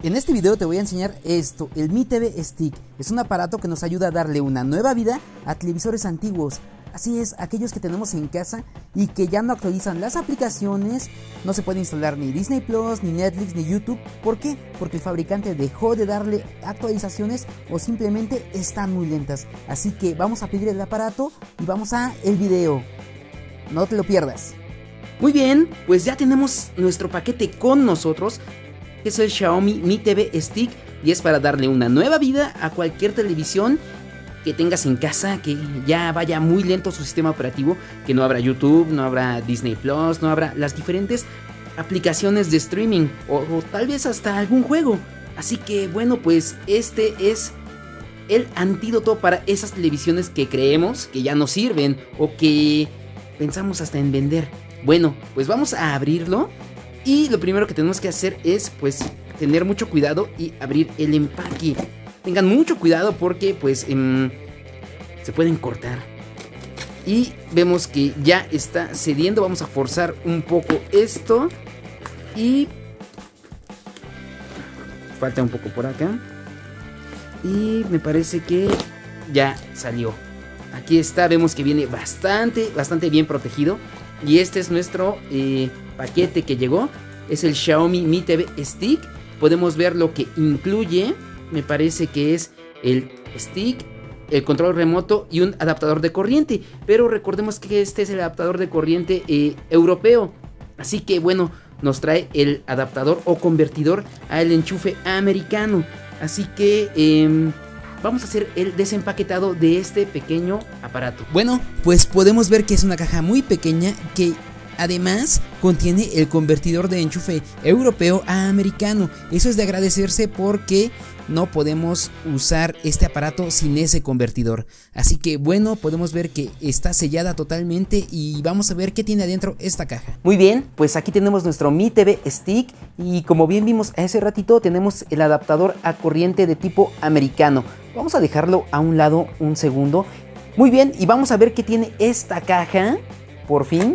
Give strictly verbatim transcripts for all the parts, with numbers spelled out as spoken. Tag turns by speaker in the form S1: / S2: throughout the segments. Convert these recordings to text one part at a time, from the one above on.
S1: En este video te voy a enseñar esto, el Mi T V Stick. Es un aparato que nos ayuda a darle una nueva vida a televisores antiguos. Así es, aquellos que tenemos en casa y que ya no actualizan las aplicaciones, no se puede instalar ni Disney Plus, ni Netflix, ni YouTube. ¿Por qué? Porque el fabricante dejó de darle actualizaciones o simplemente están muy lentas. Así que vamos a pedir el aparato y vamos a el video. No te lo pierdas.
S2: Muy bien, pues ya tenemos nuestro paquete con nosotros, que es el Xiaomi Mi T V Stick, y es para darle una nueva vida a cualquier televisión que tengas en casa, que ya vaya muy lento su sistema operativo, que no habrá YouTube, no habrá Disney Plus, no habrá las diferentes aplicaciones de streaming o, o tal vez hasta algún juego. Así que bueno, pues este es el antídoto para esas televisiones que creemos que ya no sirven o que pensamos hasta en vender. Bueno, pues vamos a abrirlo y lo primero que tenemos que hacer es pues tener mucho cuidado y abrir el empaque. Tengan mucho cuidado porque pues eh, se pueden cortar. Y vemos que ya está cediendo. Vamos a forzar un poco esto. Y falta un poco por acá. Y me parece que ya salió. Aquí está, vemos que viene bastante, bastante bien protegido. Y este es nuestro eh, paquete que llegó. Es el Xiaomi Mi T V Stick. Podemos ver lo que incluye. Me parece que es el stick, el control remoto y un adaptador de corriente. Pero recordemos que este es el adaptador de corriente eh, europeo. Así que bueno, nos trae el adaptador o convertidor al enchufe americano. Así que eh, vamos a hacer el desempaquetado de este pequeño aparato.
S1: Bueno, pues podemos ver que es una caja muy pequeña que además contiene el convertidor de enchufe europeo a americano. Eso es de agradecerse porque no podemos usar este aparato sin ese convertidor. Así que bueno, podemos ver que está sellada totalmente y vamos a ver qué tiene adentro esta caja.
S2: Muy bien, pues aquí tenemos nuestro Mi T V Stick y como bien vimos hace ratito tenemos el adaptador a corriente de tipo americano. Vamos a dejarlo a un lado un segundo. Muy bien, y vamos a ver qué tiene esta caja, por fin.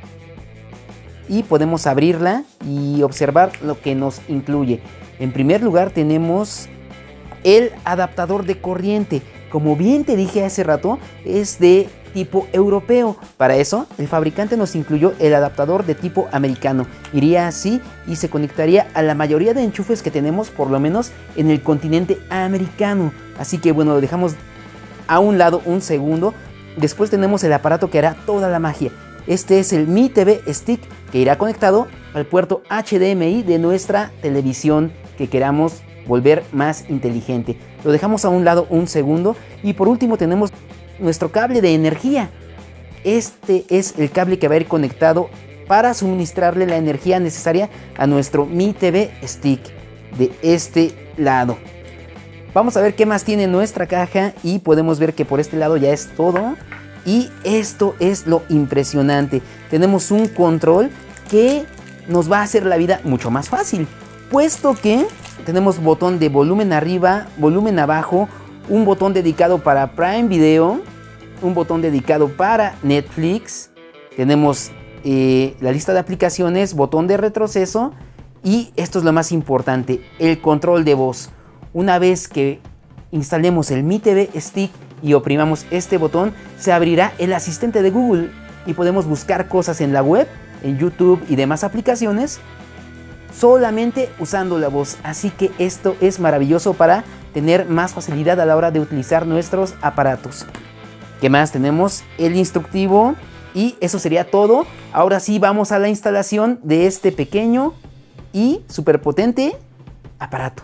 S2: Y podemos abrirla y observar lo que nos incluye. En primer lugar tenemos el adaptador de corriente. Como bien te dije hace rato, es de tipo europeo. Para eso, el fabricante nos incluyó el adaptador de tipo americano. Iría así y se conectaría a la mayoría de enchufes que tenemos, por lo menos en el continente americano. Así que bueno, lo dejamos a un lado un segundo. Después tenemos el aparato que hará toda la magia. Este es el Mi T V Stick, que irá conectado al puerto H D M I de nuestra televisión que queramos volver más inteligente. Lo dejamos a un lado un segundo. Y por último tenemos nuestro cable de energía. Este es el cable que va a ir conectado para suministrarle la energía necesaria a nuestro Mi T V Stick de este lado. Vamos a ver qué más tiene nuestra caja y podemos ver que por este lado ya es todo. Y esto es lo impresionante. Tenemos un control que nos va a hacer la vida mucho más fácil, puesto que tenemos botón de volumen arriba, volumen abajo, un botón dedicado para Prime Video, un botón dedicado para Netflix, tenemos eh, la lista de aplicaciones, botón de retroceso y esto es lo más importante, el control de voz. Una vez que instalemos el Mi T V Stick y oprimamos este botón, se abrirá el asistente de Google y podemos buscar cosas en la web, en YouTube y demás aplicaciones solamente usando la voz. Así que esto es maravilloso para tener más facilidad a la hora de utilizar nuestros aparatos. ¿Qué más? Tenemos el instructivo y eso sería todo. Ahora sí vamos a la instalación de este pequeño y súper potente aparato.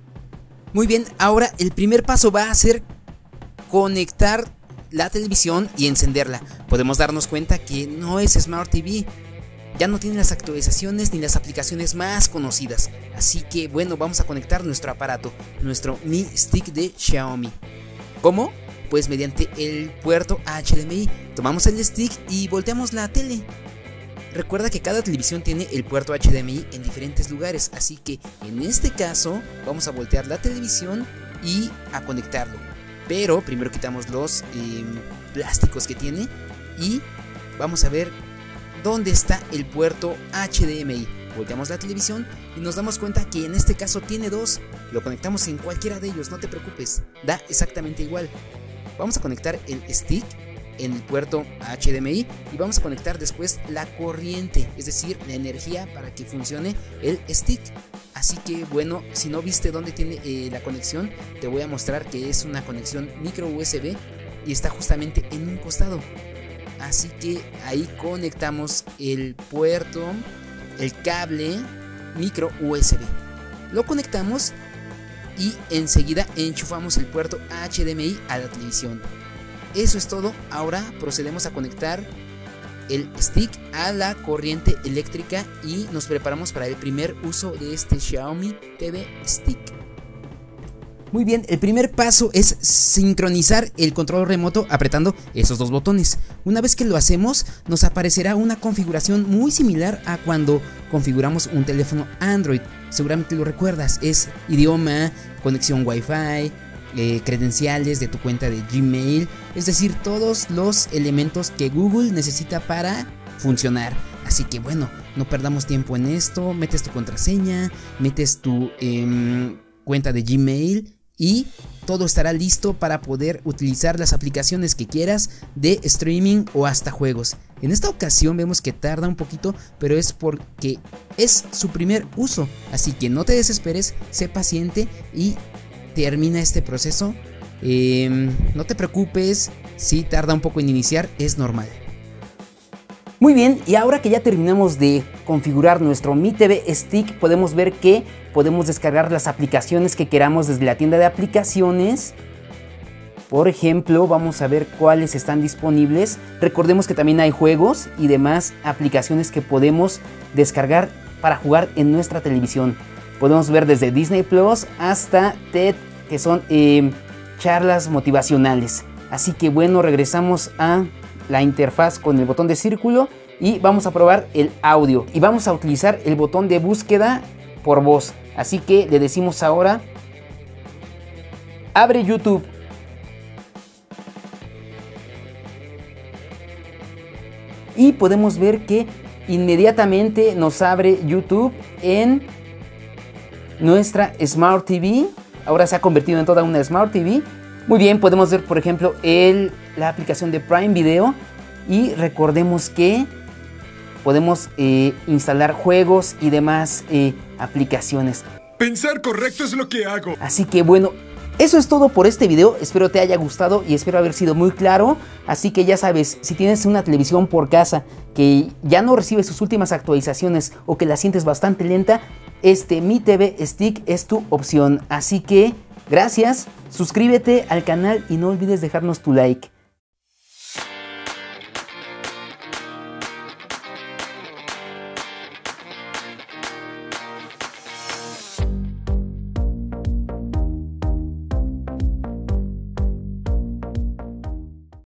S1: Muy bien, ahora el primer paso va a ser conectar la televisión y encenderla. Podemos darnos cuenta que no es Smart T V. Ya no tiene las actualizaciones ni las aplicaciones más conocidas. Así que bueno, vamos a conectar nuestro aparato, nuestro Mi Stick de Xiaomi. ¿Cómo? Pues mediante el puerto H D M I. Tomamos el stick y volteamos la tele. Recuerda que cada televisión tiene el puerto H D M I en diferentes lugares. Así que en este caso vamos a voltear la televisión y a conectarlo. Pero primero quitamos los eh, plásticos que tiene y vamos a ver dónde está el puerto H D M I. Volteamos la televisión y nos damos cuenta que en este caso tiene dos. Lo conectamos en cualquiera de ellos, no te preocupes, da exactamente igual. Vamos a conectar el stick en el puerto H D M I y vamos a conectar después la corriente, es decir, la energía para que funcione el stick. Así que bueno, si no viste dónde tiene eh, la conexión, te voy a mostrar que es una conexión micro U S B y está justamente en un costado. Así que ahí conectamos el puerto, el cable micro U S B. Lo conectamos y enseguida enchufamos el puerto H D M I a la televisión. Eso es todo. Ahora procedemos a conectar el stick a la corriente eléctrica y nos preparamos para el primer uso de este Xiaomi T V Stick. Muy bien, el primer paso es sincronizar el control remoto apretando esos dos botones. Una vez que lo hacemos, nos aparecerá una configuración muy similar a cuando configuramos un teléfono Android. Seguramente lo recuerdas, es idioma, conexión Wi-Fi, eh, credenciales de tu cuenta de Gmail, es decir, todos los elementos que Google necesita para funcionar. Así que bueno, no perdamos tiempo en esto, metes tu contraseña, metes tu eh, cuenta de Gmail y todo estará listo para poder utilizar las aplicaciones que quieras de streaming o hasta juegos. En esta ocasión vemos que tarda un poquito, pero es porque es su primer uso, así que no te desesperes, sé paciente y termina este proceso. Eh, no te preocupes si tarda un poco en iniciar, es normal.
S2: Muy bien, y ahora que ya terminamos de configurar nuestro Mi T V Stick, podemos ver que podemos descargar las aplicaciones que queramos desde la tienda de aplicaciones. Por ejemplo, vamos a ver cuáles están disponibles. Recordemos que también hay juegos y demás aplicaciones que podemos descargar para jugar en nuestra televisión. Podemos ver desde Disney Plus hasta TED, que son eh, charlas motivacionales. Así que bueno, regresamos a la interfaz con el botón de círculo y vamos a probar el audio y vamos a utilizar el botón de búsqueda por voz. Así que le decimos ahora: abre YouTube. Y podemos ver que inmediatamente nos abre YouTube en nuestra Smart T V. Ahora se ha convertido en toda una Smart T V. Muy bien, podemos ver por ejemplo el, la aplicación de Prime Video y recordemos que podemos eh, instalar juegos y demás eh, aplicaciones.
S3: Pensar correcto es lo que hago.
S2: Así que bueno, eso es todo por este video, espero te haya gustado y espero haber sido muy claro. Así que ya sabes, si tienes una televisión por casa que ya no recibe sus últimas actualizaciones o que la sientes bastante lenta, este Mi T V Stick es tu opción. Así que gracias, suscríbete al canal y no olvides dejarnos tu like.